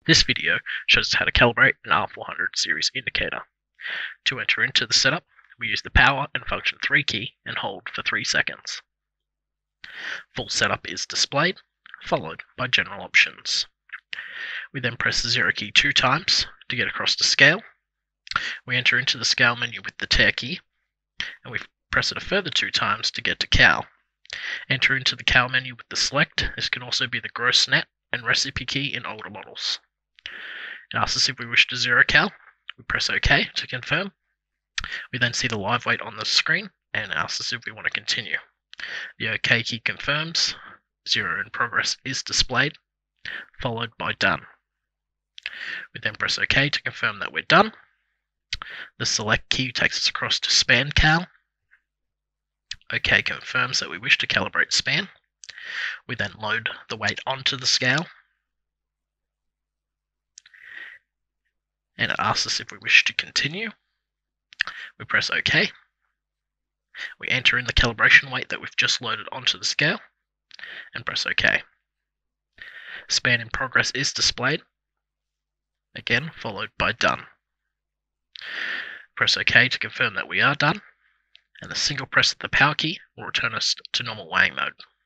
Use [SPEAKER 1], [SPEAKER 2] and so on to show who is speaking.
[SPEAKER 1] This video shows us how to calibrate an R400 series indicator. To enter into the setup, we use the power and function 3 key and hold for 3 seconds. Full setup is displayed, followed by general options. We then press the 0 key 2 times to get across to scale. We enter into the scale menu with the tear key, and we press it a further 2 times to get to cal. Enter into the cal menu with the select. This can also be the gross net and recipe key in older models. It asks us if we wish to 0 cal. We press OK to confirm. We then see the live weight on the screen and asks us if we want to continue. The OK key confirms. 0 in progress is displayed, followed by done. We then press OK to confirm that we're done. The select key takes us across to span cal. OK confirms that we wish to calibrate span. We then load the weight onto the scale, and it asks us if we wish to continue. We press OK. We enter in the calibration weight that we've just loaded onto the scale and press OK. Span in progress is displayed, again followed by done. Press OK to confirm that we are done, and the single press of the power key will return us to normal weighing mode.